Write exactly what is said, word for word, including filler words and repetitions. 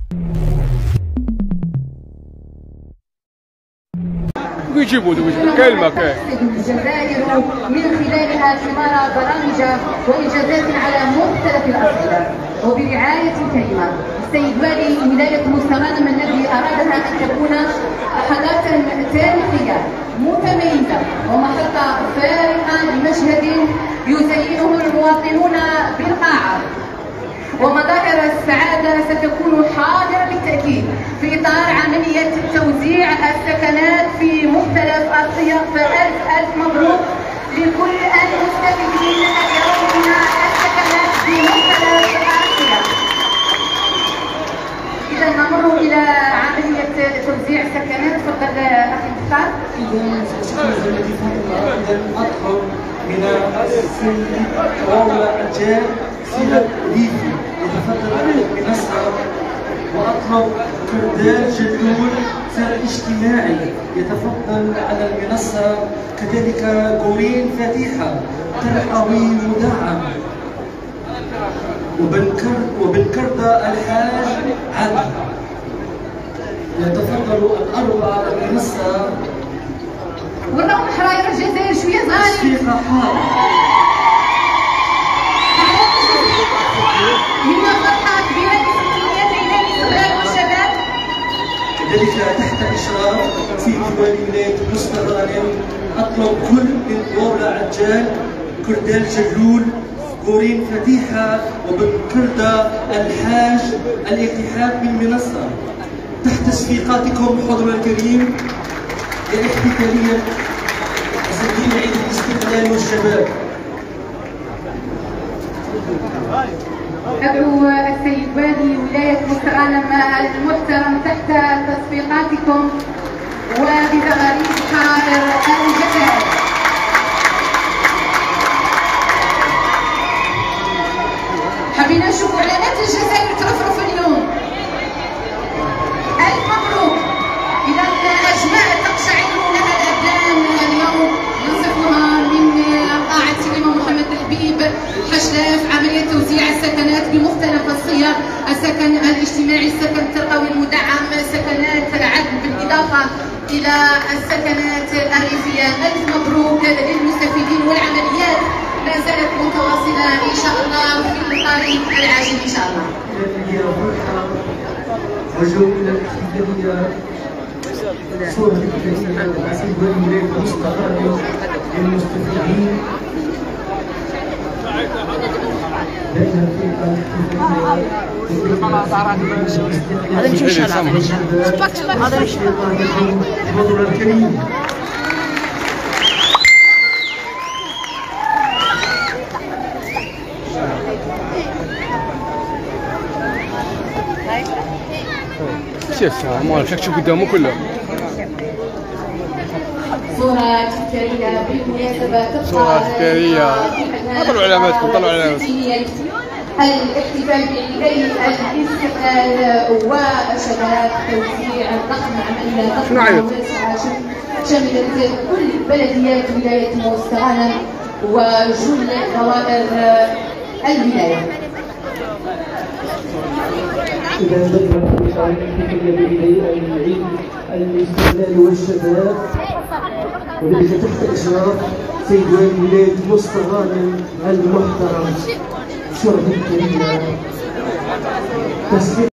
ويجيبوا كلمة كاين الجزائر من خلالها ثمار برامج وإنجازات على مختلف الأصعدة وبرعاية كريمة. السيد والي ولاية مستغانم الذي أرادها أن تكون حدثا تاريخيا متميزة ومحطة فارقة لمشهد يزينه المواطنون بالقاعة، ومظاهر السعادة ستكون حاضرة بالتأكيد في إطار عملية توزيع السكنات في مختلف الصيغ. فألف ألف مبروك لكل المستفيدين اليوم من السكنات في مختلف الصيغ. إذا نمر إلى عملية توزيع السكنات. تفضل أخي مختار. إذا أطلب من السيد رولا عجال سيد ليفي يتفضل على المنصة، وأطلب كردال جلول سر اجتماعي يتفضل على المنصة، كذلك قورين فتيحة ترقوي مدعم، وبنكردة الحاج عدل يتفضل الأربعة على المنصة. وراهم حراير الجزائر شوية صغار. تصفيقة حارة من فرحة كبيرة لستينيات عيلان الصغار والشباب. كذلك تحت إشراف سيد والي ولاية مستغانم أطلب كل من رولا عجال، كردال جلول، قورين فتيحة، وبن كردة الحاج الالتحاب بالمنصة تحت تصفيقاتكم حضور الكريم لاحتفالية تسجيل عيد الاستقلال والشباب. أدعو السيد والي ولاية مستغانم المحترم تحت تصفيقاتكم وبزغاريد حرائر الجزائر. حبينا نشوفوا علامات الجزائر ترفرف اليوم. ألف مبروك. إذا أجماع تقشعر لها الأبدان اليوم نصفها من قاعة سينما محمد الحبيب حشلاف، عملية توزيع السكنات بمختلف الصيغ، السكن الاجتماعي، السكن الترقوي المدعم، سكنات عدن، بالإضافة إلى السكنات الريفية. ألف مبروك للمستفيدين، والعمليات ما زالت متواصلة إن شاء الله في القريب العاجل إن شاء الله. أرجو إلى الاحتفالية صورة الكريمة السيد والي ولاية مستغانم للمستفيدين. هذا مش مشكلة، هذا مش حضور الكريم. شوف ما شفتش قدامه كله. صورة تذكارية بالمناسبة تبقى صورة تذكارية. طلعوا علاماتكم، طلعوا علاماتكم. الاحتفال بعيدي الاستقلال وشباب توزيع الرقم عملية ضخمة شملت كل بلديات ولاية مستغانم وجل دوائر الولاية. إذا بدأت الاحتفالية بعيدي العيد الاستقلال والشباب، وذلك تحت إشراف سيد والي ولاية مستغانم المحترم شرف الكريمة. تصفيق